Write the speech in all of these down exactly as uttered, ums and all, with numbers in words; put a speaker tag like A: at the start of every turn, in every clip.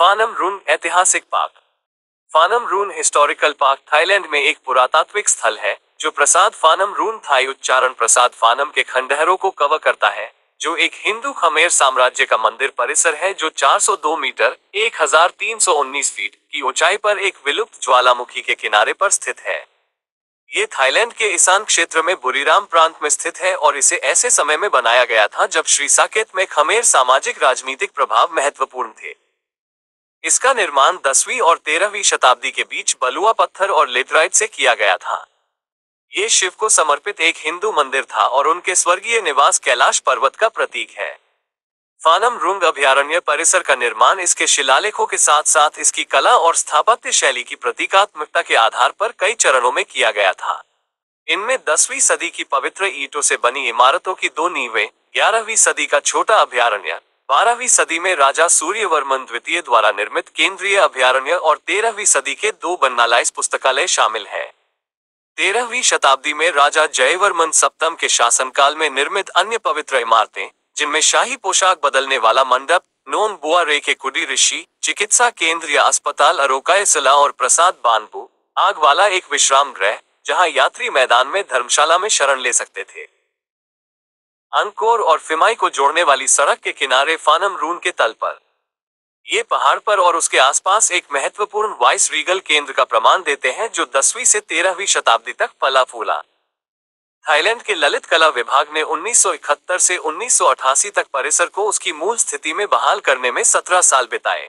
A: फानम Rung ऐतिहासिक park. Phanom Rung historical park Thailand में एक पुरातात्विक स्थल है जो प्रसाद फानम रुन थाई उच्चारण प्रसाद फानम के खंडहरों को कवर करता है, जो एक हिंदू खमेर साम्राज्य का मंदिर परिसर है जो चार सौ दो मीटर एक हज़ार तीन सौ उन्नीस फीट की ऊंचाई पर एक विलुप्त ज्वालामुखी के किनारे पर स्थित है। ये थाईलैंड के ईशान क्षेत्र में बुरीराम प्रांत में स्थित है और इसे ऐसे समय में बनाया गया था जब श्री साकेत में खमेर सामाजिक राजनीतिक प्रभाव महत्वपूर्ण थे। इसका निर्माण दसवीं और तेरहवीं शताब्दी के बीच बलुआ पत्थर और लेटराइट से किया गया था। ये शिव को समर्पित एक हिंदू मंदिर था और उनके स्वर्गीय निवास कैलाश पर्वत का प्रतीक है। फानम रुंग अभयारण्य परिसर का निर्माण इसके शिलालेखों के साथ साथ इसकी कला और स्थापत्य शैली की प्रतीकात्मकता के आधार पर कई चरणों में किया गया था। इनमें दसवीं सदी की पवित्र ईंटों से बनी इमारतों की दो नींवें, ग्यारहवीं सदी का छोटा अभयारण्य, बारहवीं सदी में राजा सूर्यवर्मन द्वितीय द्वारा निर्मित केंद्रीय अभयारण्य और तेरहवीं सदी के दो बन्नालाइस पुस्तकालय शामिल है। तेरहवीं शताब्दी में राजा जयवर्मन सप्तम के शासनकाल में निर्मित अन्य पवित्र इमारतें, जिनमें शाही पोशाक बदलने वाला मंडप, नोन बुआ रे के कुडी ऋषि, चिकित्सा केंद्र या अस्पताल अरोकायसला और प्रसाद बानबू आग वाला एक विश्राम गृह, जहां यात्री मैदान में धर्मशाला में शरण ले सकते थे। अंकोर और फिमाई को जोड़ने वाली सड़क के किनारे फानम रुन के तल पर ये पहाड़ पर और उसके आसपास एक महत्वपूर्ण वाइस रीगल केंद्र का प्रमाण देते हैं जो दसवीं से तेरहवीं शताब्दी तक फला फूला। थाईलैंड के ललित कला विभाग ने उन्नीस सौ इकहत्तर से उन्नीस सौ अठासी तक परिसर को उसकी मूल स्थिति में बहाल करने में सत्रह साल बिताए।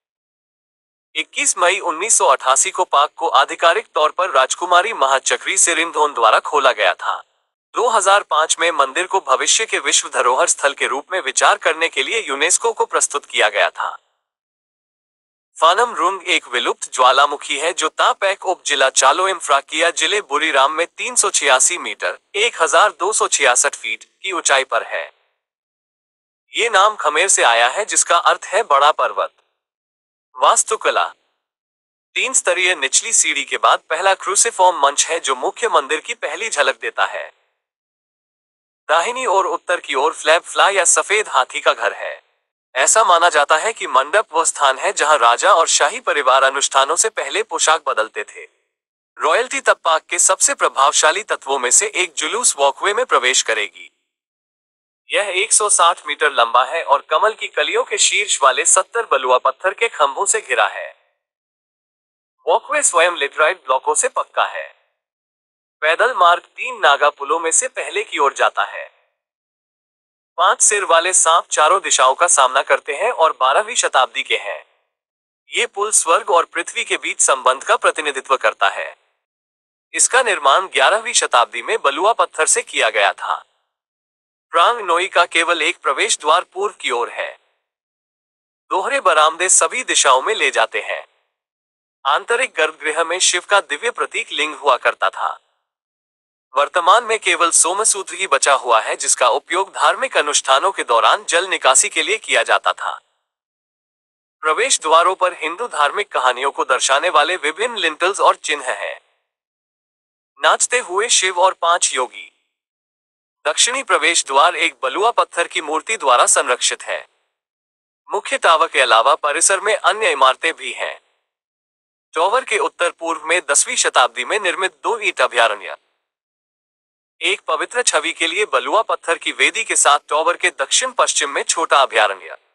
A: इक्कीस मई उन्नीस सौ अठासी को पार्क को आधिकारिक तौर पर राजकुमारी महाचक्री सिरिंधोन द्वारा खोला गया था। दो हज़ार पाँच में मंदिर को भविष्य के विश्व धरोहर स्थल के रूप में विचार करने के लिए यूनेस्को को प्रस्तुत किया गया था। फानम रुंग एक विलुप्त ज्वालामुखी है जो तापैक उप जिला चालोइम्फ्राकिया जिले बुरीराम में तीन सौ छियासी मीटर एक हज़ार दो सौ छियासठ फीट की ऊंचाई पर है। ये नाम खमेर से आया है जिसका अर्थ है बड़ा पर्वत। वास्तुकला तीन स्तरीय निचली सीढ़ी के बाद पहला क्रूसिफॉर्म मंच है जो मुख्य मंदिर की पहली झलक देता है। दाहिनी ओर उत्तर की ओर फ्लैग फ्लाई या सफेद हाथी का घर है। ऐसा माना जाता है कि मंडप वह स्थान है जहां राजा और शाही परिवार अनुष्ठानों से पहले पोशाक बदलते थे। रॉयल्टी तब पार्क के सबसे प्रभावशाली तत्वों में से एक जुलूस वॉकवे में प्रवेश करेगी। यह एक सौ साठ मीटर लंबा है और कमल की कलियों के शीर्ष वाले सत्तर बलुआ पत्थर के खंभों से घिरा है। वॉकवे स्वयं लेटराइट ब्लॉकों से पक्का है। पैदल मार्ग तीन नागा पुलों में से पहले की ओर जाता है। पांच सिर वाले सांप चारों दिशाओं का सामना करते हैं और बारहवीं शताब्दी के हैं। ये पुल स्वर्ग और पृथ्वी के बीच संबंध का प्रतिनिधित्व करता है। इसका निर्माण ग्यारहवीं शताब्दी में बलुआ पत्थर से किया गया था। प्रांग नोई का केवल एक प्रवेश द्वार पूर्व की ओर है। दोहरे बरामदे सभी दिशाओं में ले जाते हैं। आंतरिक गर्भगृह में शिव का दिव्य प्रतीक लिंग हुआ करता था। वर्तमान में केवल सोमसूत्र ही बचा हुआ है जिसका उपयोग धार्मिक अनुष्ठानों के दौरान जल निकासी के लिए किया जाता था। प्रवेश द्वारों पर हिंदू धार्मिक कहानियों को दर्शाने वाले विभिन्न लिंटल्स और चिन्ह हैं। नाचते हुए शिव और पांच योगी। दक्षिणी प्रवेश द्वार एक बलुआ पत्थर की मूर्ति द्वारा संरक्षित है। मुख्य टावर के अलावा परिसर में अन्य इमारतें भी हैं। टावर के उत्तर पूर्व में दसवीं शताब्दी में निर्मित दो ईंट अभयारण्य, एक पवित्र छवि के लिए बलुआ पत्थर की वेदी के साथ टावर के दक्षिण पश्चिम में छोटा अभयारण्य।